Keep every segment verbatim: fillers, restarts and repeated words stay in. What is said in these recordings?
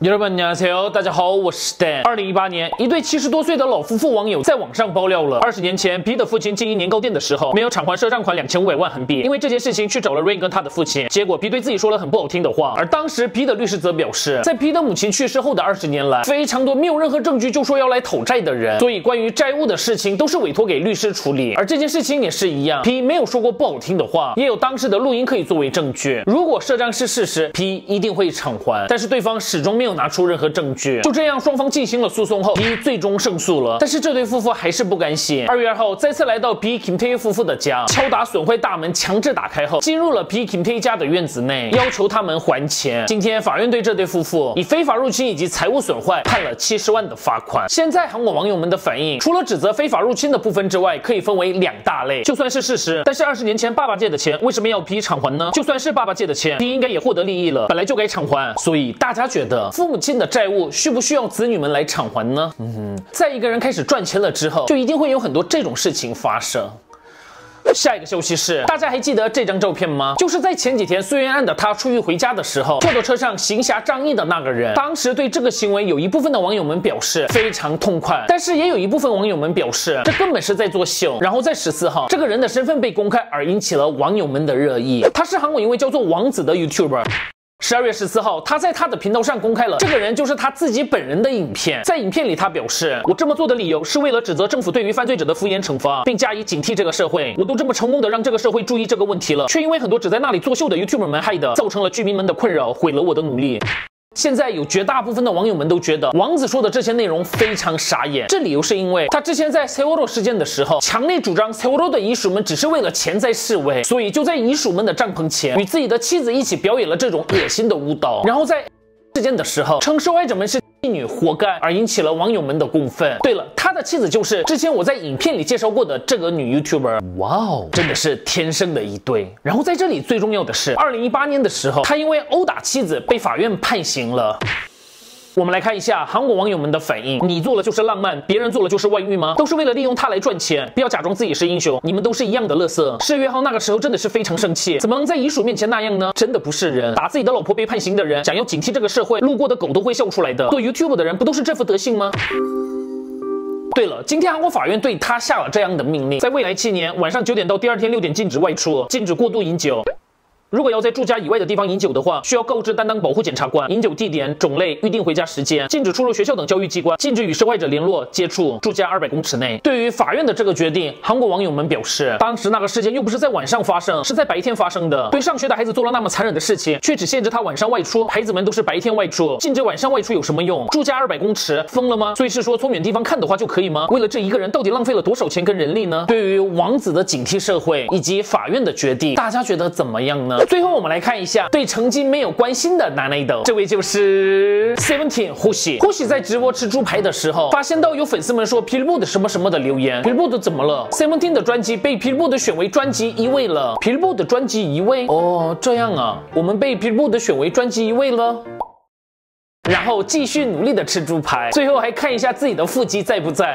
여러분 안녕하세요，大家好，我是 Dan。二零一八年，一对七十多岁的老夫妇网友在网上爆料了，二十年前 P 的父亲经营年糕店的时候，没有偿还赊账款两千五百万韩币，因为这件事情去找了 Rain 跟他的父亲，结果 P 对自己说了很不好听的话，而当时 P 的律师则表示，在 P 的母亲去世后的二十年来，非常多没有任何证据就说要来讨债的人，所以关于债务的事情都是委托给律师处理，而这件事情也是一样 ，P 没有说过不好听的话，也有当时的录音可以作为证据，如果赊账是事实 ，P 一定会偿还，但是对方始终没有拿出任何证据。就这样，双方进行了诉讼后 ，P 最终胜诉了。但是这对夫妇还是不甘心。二月二号，再次来到 P Kim Tae 夫妇的家，敲打损坏大门，强制打开后，进入了 P Kim Tae 家的院子内，要求他们还钱。今天，法院对这对夫妇以非法入侵以及财物损坏判了七十万的罚款。现在韩国网友们的反应，除了指责非法入侵的部分之外，可以分为两大类。就算是事实，但是二十年前爸爸借的钱，为什么要 P 偿还呢？就算是爸爸借的钱 ，P 应该也获得利益了，本来就该偿还。所以大家觉得父母亲的债务需不需要子女们来偿还呢？嗯哼，在一个人开始赚钱了之后，就一定会有很多这种事情发生。下一个消息是，大家还记得这张照片吗？就是在前几天孙元安的他出狱回家的时候，坐到车上行侠仗义的那个人。当时对这个行为，有一部分的网友们表示非常痛快，但是也有一部分网友们表示这根本是在作秀。然后在十四号，这个人的身份被公开，而引起了网友们的热议。他是韩国一位叫做王子的 YouTuber。十二月十四号，他在他的频道上公开了这个人就是他自己本人的影片。在影片里，他表示：“我这么做的理由是为了指责政府对于犯罪者的敷衍惩罚，并加以警惕这个社会。我都这么成功的让这个社会注意这个问题了，却因为很多只在那里作秀的 YouTuber 们害的，造成了居民们的困扰，毁了我的努力。”现在有绝大部分的网友们都觉得王子说的这些内容非常傻眼，这理由是因为他之前在 세월호事件的时候，强烈主张 세월호的遗属们只是为了钱在示威，所以就在遗属们的帐篷前与自己的妻子一起表演了这种恶心的舞蹈，然后在事件的时候称受害者们是妓女活该，而引起了网友们的公愤。对了，他的妻子就是之前我在影片里介绍过的这个女 YouTuber。哇哦，真的是天生的一对。然后在这里最重要的是，二零一八年的时候，他因为殴打妻子被法院判刑了。我们来看一下韩国网友们的反应。你做了就是浪漫，别人做了就是外遇吗？都是为了利用他来赚钱，不要假装自己是英雄，你们都是一样的垃圾。四月号那个时候真的是非常生气，怎么能在遗属面前那样呢？真的不是人。打自己的老婆被判刑的人，想要警惕这个社会，路过的狗都会笑出来的。做 YouTube 的人不都是这副德性吗？对了，今天韩国法院对他下了这样的命令，在未来七年晚上九点到第二天六点禁止外出，禁止过度饮酒。如果要在住家以外的地方饮酒的话，需要告知担当保护检察官饮酒地点、种类、预定回家时间，禁止出入学校等教育机关，禁止与受害者联络、接触，住家二百公尺内。对于法院的这个决定，韩国网友们表示，当时那个事件又不是在晚上发生，是在白天发生的。对上学的孩子做了那么残忍的事情，却只限制他晚上外出，孩子们都是白天外出，禁止晚上外出有什么用？住家二百公尺，疯了吗？所以是说从远地方看的话就可以吗？为了这一个人，到底浪费了多少钱跟人力呢？对于王子的警惕社会以及法院的决定，大家觉得怎么样呢？最后我们来看一下对成绩没有关心的男idol，这位就是 Seventeen 呼喜。呼喜在直播吃猪排的时候，发现到有粉丝们说 Billboard 什么什么的留言 ，Billboard 怎么了 ？Seventeen 的专辑被 Billboard 选为专辑一位了 ，Billboard 的专辑一位哦，这样啊，我们被 Billboard 选为专辑一位了。然后继续努力的吃猪排，最后还看一下自己的腹肌在不在。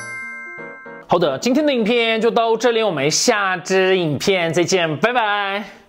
好的，今天的影片就到这里，我们下支影片再见，拜拜。